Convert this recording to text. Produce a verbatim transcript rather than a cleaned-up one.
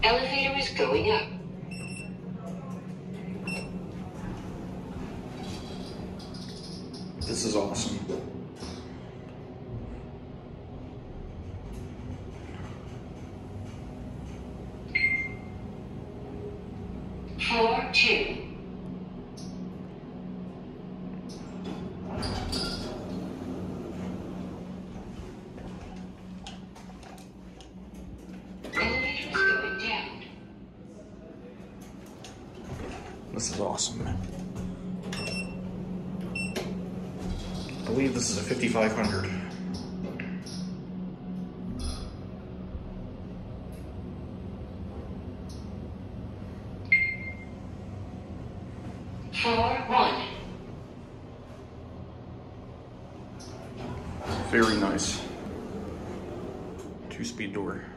Elevator is going up. This is awesome. Floor two. Elevator is going down. This is awesome. I believe this is a fifty-five hundred. Floor one. Very nice. Two-speed door.